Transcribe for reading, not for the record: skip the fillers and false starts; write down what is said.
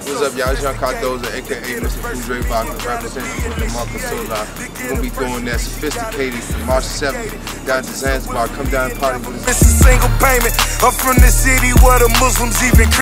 What's up, y'all? It's Young Cardoza, aka Mr. Food Vodka, representing for DEMARCO. We're gonna be doing that sophisticated March 7th down to Zanzibar. Come down and party with us. It's a single payment. I'm from the city where the Muslims even